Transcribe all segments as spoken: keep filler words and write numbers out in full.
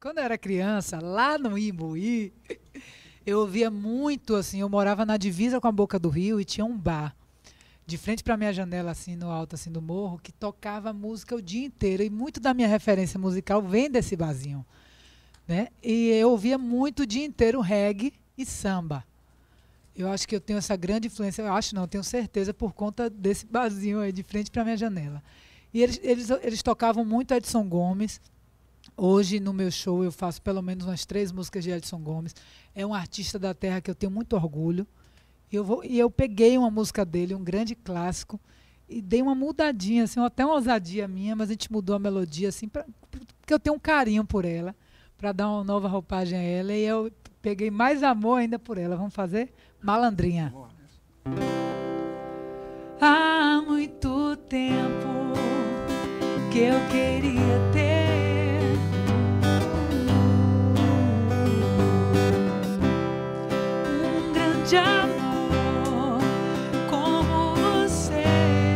Quando eu era criança, lá no Imbuí, eu ouvia muito, assim, eu morava na divisa com a Boca do Rio e tinha um bar de frente para minha janela, assim, no alto, assim, do morro, que tocava música o dia inteiro. E muito da minha referência musical vem desse barzinho, né? E eu ouvia muito o dia inteiro reggae e samba. Eu acho que eu tenho essa grande influência, eu acho não, eu tenho certeza, por conta desse barzinho aí de frente para minha janela. E eles, eles, eles tocavam muito Edson Gomes. Hoje, no meu show, eu faço pelo menos umas três músicas de Edson Gomes. É um artista da terra que eu tenho muito orgulho. E eu, vou, e eu peguei uma música dele, um grande clássico, e dei uma mudadinha, assim, até uma ousadia minha, mas a gente mudou a melodia, assim, pra, porque eu tenho um carinho por ela, para dar uma nova roupagem a ela, e eu peguei mais amor ainda por ela. Vamos fazer? Malandrinha. Há muito tempo que eu queria ter um grande amor como você,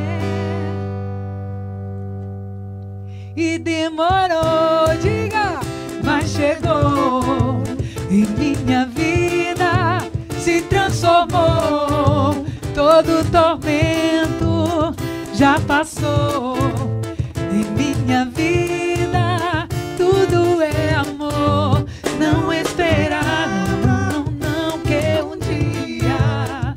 e demorou, diga, mas chegou, e minha vida se transformou. Todo tormento já passou, e minha vida tudo é amor. Não esperar, não, não, que um dia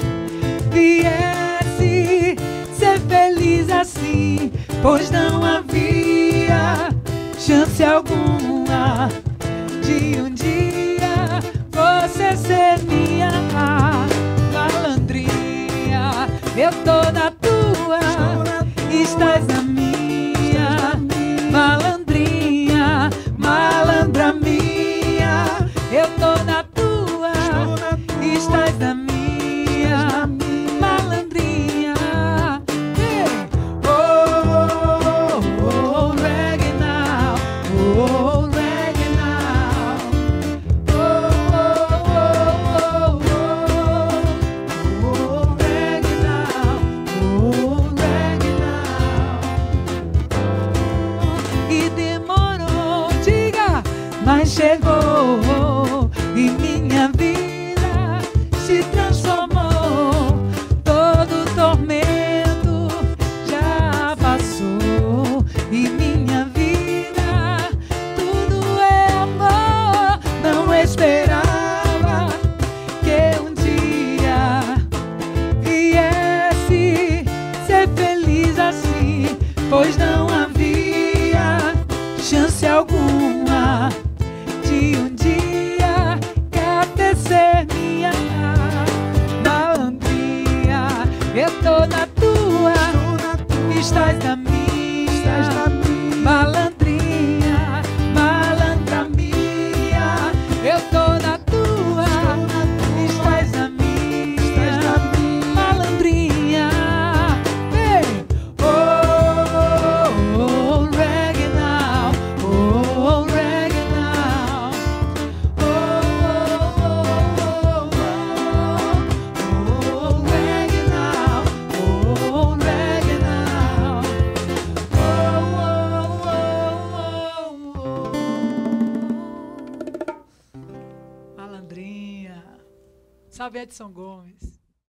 viesse ser feliz assim, pois não havia chance alguma de um dia você ser minha malandrinha. Eu tô na tua, estás na minha, malandrinha, malandra minha. Eu tô na tua, estás na minha, malandrinha. Hey! Oh, oh, oh, reggae now, oh, reggae now. Oh, oh, oh, oh, oh, reggae now, oh, reggae now. E demorou, diga, mas chegou, e minha vida se transformou. Todo tormento já passou, e minha vida tudo é amor. Não esperava que um dia viesse ser feliz assim, pois não havia chance alguma de um dia querer ser minha malandrinha. Eu tô na tua, estás na minha, malandrinha, malandra minha. Eu tô na tua, estás na minha, malandrinha. Hey! Oh, oh, reggae now, oh, reggae now. Oh, oh, oh, oh, reggae now, oh, reggae now. Oh, oh, oh, oh, oh. Malandrinha. Salve, Edson Gomes.